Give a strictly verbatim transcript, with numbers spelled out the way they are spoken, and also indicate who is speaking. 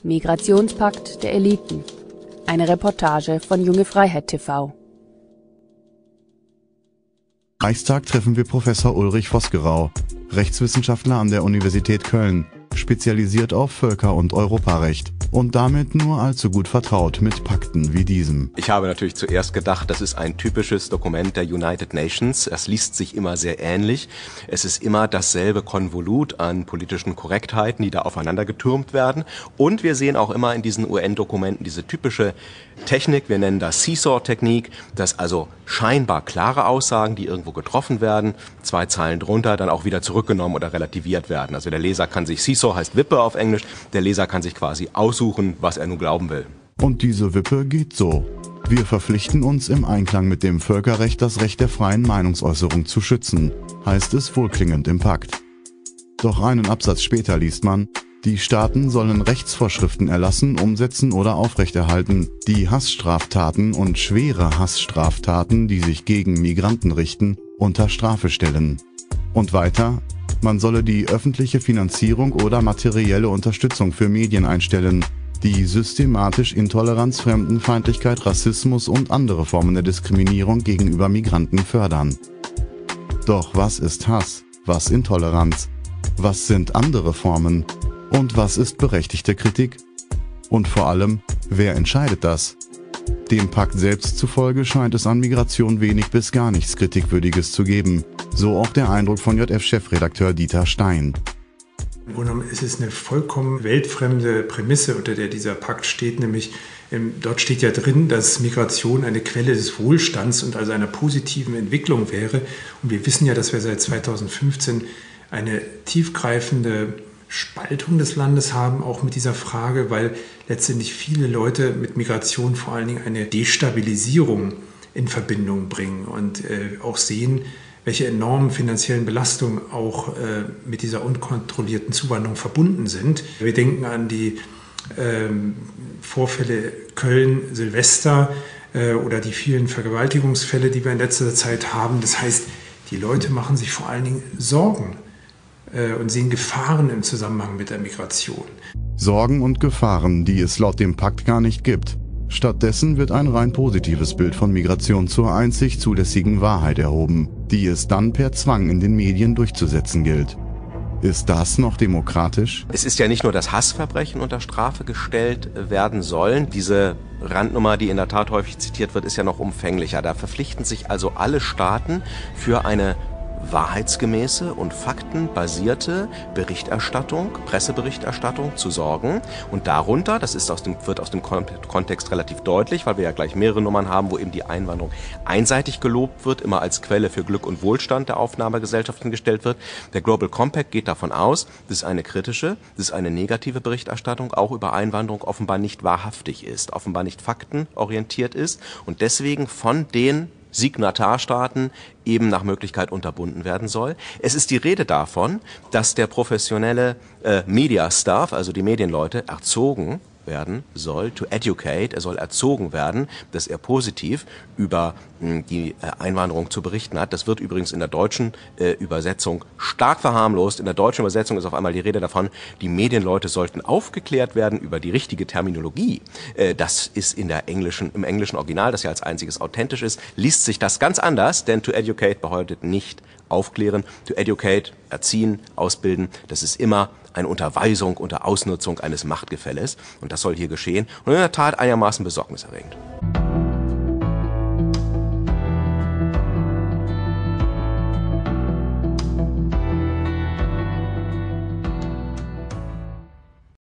Speaker 1: Migrationspakt der Eliten. Eine Reportage von Junge Freiheit T V.
Speaker 2: Im Reichstag treffen wir Professor Ulrich Vosgerau, Rechtswissenschaftler an der Universität Köln, spezialisiert auf Völker- und Europarecht und damit nur allzu gut vertraut mit Pakten wie diesem.
Speaker 3: Ich habe natürlich zuerst gedacht, das ist ein typisches Dokument der United Nations. Es liest sich immer sehr ähnlich. Es ist immer dasselbe Konvolut an politischen Korrektheiten, die da aufeinander getürmt werden. Und wir sehen auch immer in diesen U N-Dokumenten diese typische Technik, wir nennen das Seesaw-Technik, dass also scheinbar klare Aussagen, die irgendwo getroffen werden, zwei Zeilen drunter dann auch wieder zurückgenommen oder relativiert werden. Also der Leser kann sich, Seesaw heißt Wippe auf Englisch, der Leser kann sich quasi aussuchen, was er nun glauben will.
Speaker 2: Und diese Wippe geht so. Wir verpflichten uns im Einklang mit dem Völkerrecht, das Recht der freien Meinungsäußerung zu schützen, heißt es wohlklingend im Pakt. Doch einen Absatz später liest man: Die Staaten sollen Rechtsvorschriften erlassen, umsetzen oder aufrechterhalten, die Hassstraftaten und schwere Hassstraftaten, die sich gegen Migranten richten, unter Strafe stellen. Und weiter: Man solle die öffentliche Finanzierung oder materielle Unterstützung für Medien einstellen, die systematisch Intoleranz, Fremdenfeindlichkeit, Rassismus und andere Formen der Diskriminierung gegenüber Migranten fördern. Doch was ist Hass? Was Intoleranz? Was sind andere Formen? Und was ist berechtigte Kritik? Und vor allem, wer entscheidet das? Dem Pakt selbst zufolge scheint es an Migration wenig bis gar nichts Kritikwürdiges zu geben. So auch der Eindruck von J F-Chefredakteur Dieter Stein.
Speaker 4: Im Grunde genommen ist es eine vollkommen weltfremde Prämisse, unter der dieser Pakt steht, nämlich ähm, dort steht ja drin, dass Migration eine Quelle des Wohlstands und also einer positiven Entwicklung wäre. Und wir wissen ja, dass wir seit zweitausendfünfzehn eine tiefgreifende Spaltung des Landes haben, auch mit dieser Frage, weil letztendlich viele Leute mit Migration vor allen Dingen eine Destabilisierung in Verbindung bringen und äh, auch sehen, welche enormen finanziellen Belastungen auch äh, mit dieser unkontrollierten Zuwanderung verbunden sind. Wir denken an die ähm, Vorfälle Köln, Silvester äh, oder die vielen Vergewaltigungsfälle, die wir in letzter Zeit haben. Das heißt, die Leute machen sich vor allen Dingen Sorgen und sehen Gefahren im Zusammenhang mit der Migration.
Speaker 2: Sorgen und Gefahren, die es laut dem Pakt gar nicht gibt. Stattdessen wird ein rein positives Bild von Migration zur einzig zulässigen Wahrheit erhoben, die es dann per Zwang in den Medien durchzusetzen gilt. Ist das noch demokratisch?
Speaker 3: Es ist ja nicht nur, dass Hassverbrechen unter Strafe gestellt werden sollen. Diese Randnummer, die in der Tat häufig zitiert wird, ist ja noch umfänglicher. Da verpflichten sich also alle Staaten für eine wahrheitsgemäße und faktenbasierte Berichterstattung, Presseberichterstattung zu sorgen. Und darunter, das ist aus dem, wird aus dem Kontext relativ deutlich, weil wir ja gleich mehrere Nummern haben, wo eben die Einwanderung einseitig gelobt wird, immer als Quelle für Glück und Wohlstand der Aufnahmegesellschaften gestellt wird. Der Global Compact geht davon aus, dass eine kritische, dass eine negative Berichterstattung auch über Einwanderung offenbar nicht wahrhaftig ist, offenbar nicht faktenorientiert ist und deswegen von den Signatarstaaten eben nach Möglichkeit unterbunden werden soll. Es ist die Rede davon, dass der professionelle äh, Media-Staff, also die Medienleute, erzogen werden soll, to educate, er soll erzogen werden, dass er positiv über mh, die äh, Einwanderung zu berichten hat. Das wird übrigens in der deutschen äh, Übersetzung stark verharmlost. In der deutschen Übersetzung ist auf einmal die Rede davon, die Medienleute sollten aufgeklärt werden über die richtige Terminologie. Äh, das ist in der englischen, im englischen Original, das ja als einziges authentisch ist, liest sich das ganz anders, denn to educate bedeutet nicht aufklären, to educate, erziehen, ausbilden, das ist immer eine Unterweisung unter Ausnutzung eines Machtgefälles und das soll hier geschehen und in der Tat einigermaßen besorgniserregend.